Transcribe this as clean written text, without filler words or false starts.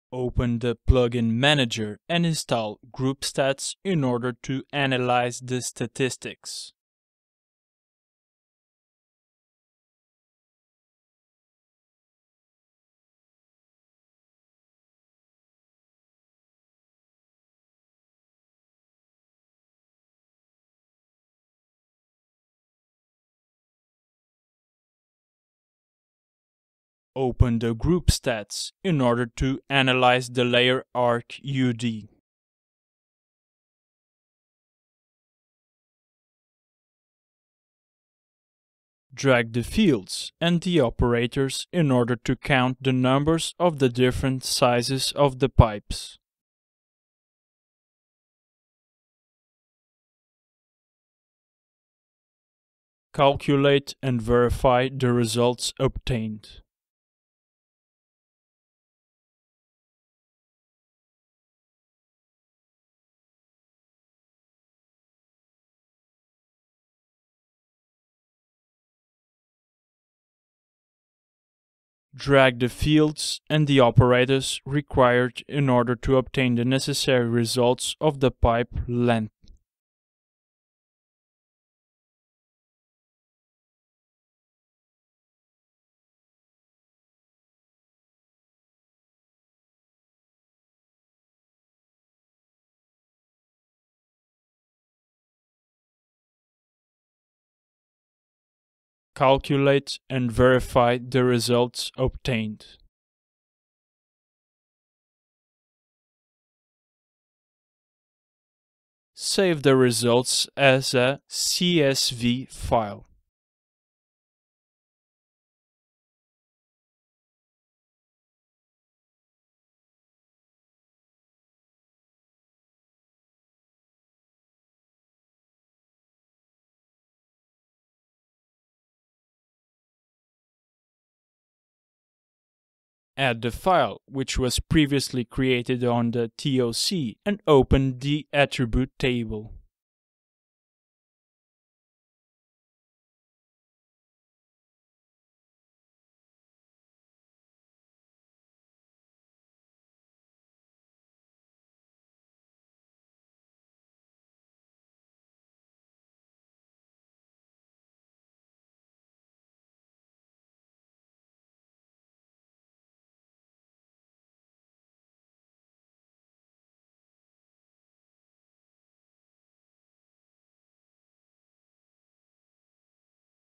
Open the plugin manager and install GroupStats in order to analyze the statistics. Open the GroupStats in order to analyze the layer ArcUD. Drag the fields and the operators in order to count the numbers of the different sizes of the pipes. Calculate and verify the results obtained. Drag the fields and the operators required in order to obtain the necessary results of the pipe length. Calculate and verify the results obtained. Save the results as a CSV file. Add the file, which was previously created on the TOC, and open the attribute table.